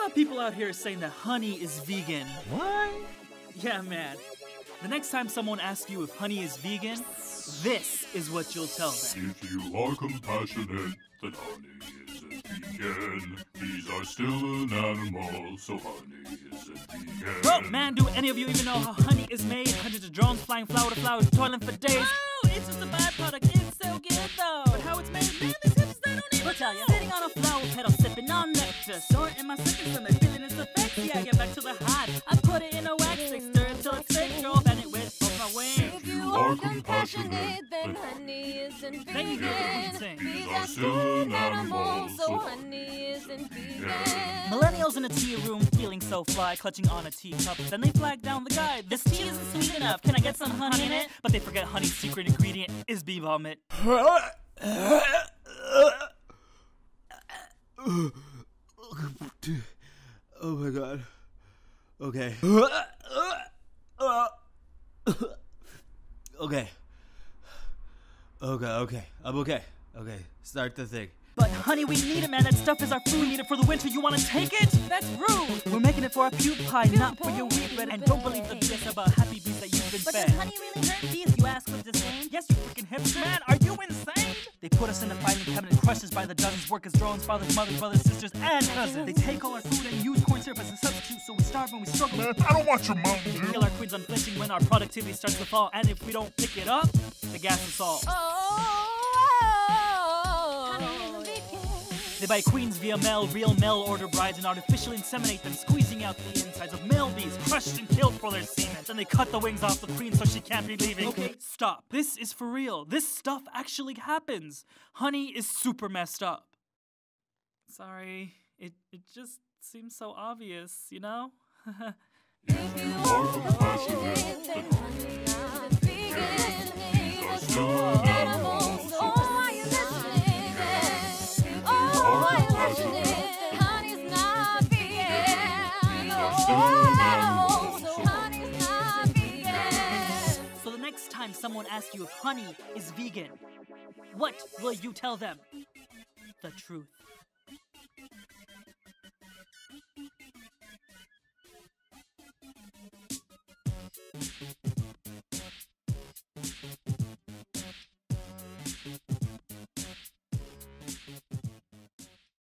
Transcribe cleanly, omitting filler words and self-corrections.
lot of people out here saying that honey is vegan. What? Yeah, man. The next time someone asks you if honey is vegan, this is what you'll tell them. If you are compassionate, then honey isn't vegan. Bees are still an animal, so honey isn't vegan. Bro, man, do any of you even know how honey is made? Hundreds of drones flying flower to flower, toiling for days. Oh, it's just a byproduct. It's so good, though. But how it's made, man, these hipsters, they don't even tell you. Sitting on a flower petal, sipping on nectar. Storing in my second stomach, feeling its effects. Yeah, I get back to the hive. I put it in a wax stick, stir it till it's thick. Girl, bend it with both my wings. If you are compassionate, then honey isn't vegan. Bees are still an animal, so honey isn't vegan. Millennials in a tea room feeling so fly, clutching on a teacup. Then they flag down the guy. This tea isn't sweet enough. Can I get some honey in it? But they forget honey's secret ingredient is bee vomit. Oh my god. Okay. Okay. I'm okay. Okay, start the thing. But honey, we need it, man. That stuff is our food. Need it for the winter. You wanna take it? That's rude. We're making it for our puke pie, not for your wheat bread. And don't believe the BS about happy bees that you've been fed. But does honey really hurt bees? You ask with disdain. Yes, you freaking hipster. Man, are you insane? They put us in a filing cabinet, crush us by the dozens. Work as drones, fathers, mothers, brothers, sisters, and cousins. They take all our food and use corn syrup as a substitute, so we starve and we struggle. Man, I don't want your Mountain Dew. Kill our queens unflinching when our productivity starts to fall. And if we don't pick it up, the gas is all. They buy queens via mail, real mail order brides, and artificially inseminate them, squeezing out the insides of male bees, crushed and killed for their semen. Then they cut the wings off the queen so she can't be leaving. Okay, stop. This is for real. This stuff actually happens. Honey is super messed up. Sorry, it just seems so obvious, you know? If you are compassionate, then honey isn't vegan. Bees are still an animal, so why are you listening then? Oh, why are you listening? Honey's not vegan. Oh, so honey's not vegan. So the next time someone asks you if honey is vegan, what will you tell them? The truth.